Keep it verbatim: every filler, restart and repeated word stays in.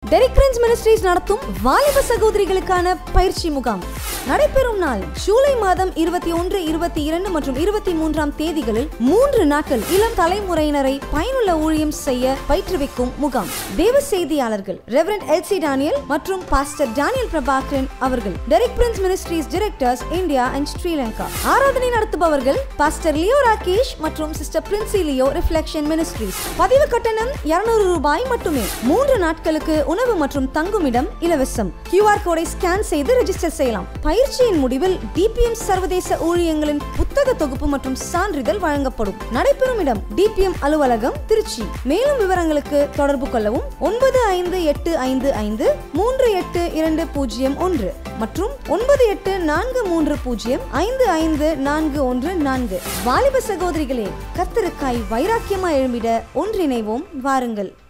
Derek Prince ministries நடத்தும் வாலிப சகோதரிகளுக்கான பயிற்சி முகாம் நடைபெறும் நாள் ஜூலை மாதம் இருபத்தி ஒன்று இருபத்தி இரண்டு மற்றும் இருபத்தி மூன்றாம் தேதிகளில் மூன்று நாட்கள் இளம் தலைமுறையினரை பயனுள்ள ஊழியம் செய்ய பயிற்றுவிக்கும் முகாம். தேவ செய்தியாளர்கள் ரெவரண்ட் எல்சி டானியல் மற்றும் பாஸ்டர் டானியல் பிரபாகரன் அவர்கள். Derek Prince ministries directors India and Sri Lanka. ஆராதனை நடத்துபவர்கள் பாஸ்டர் லியோ ராகேஷ் மற்றும் sister Princy Leo reflection ministries. பதிவு கட்டணம் இருநூறு ரூபாய் மட்டுமே. மூன்று நாட்களுக்கு உணவு மற்றும் தங்குமிடம் இலவசம். கியூஆர் கோடை ஸ்கேன் செய்து ரெஜிஸ்டர் செய்யலாம். பயிற்சியின் முடிவில் டிபிஎம் சர்வதேச ஊழியங்களின் புத்தக தொகுப்பு மற்றும் சான்றிதழ் வழங்கப்படும். நடைபெறும் இடம் டிபிஎம் அலுவலகம், திருச்சி. மேலும் விவரங்களுக்கு தொடர்பு கொள்ளவும் ஒன்பது ஐந்து எட்டு ஐந்து ஐந்து மூன்று எட்டு இரண்டு பூஜ்ஜியம் ஒன்று மற்றும் ஒன்பது எட்டு நான்கு மூன்று பூஜ்ஜியம் ஐந்து ஐந்து நான்கு ஒன்று நான்கு. வாலிப சகோதரிகளே, கர்த்தருக்காய் வைராக்கியமாய் எழும்பிட ஒன்றிணைவோம், வாருங்கள்.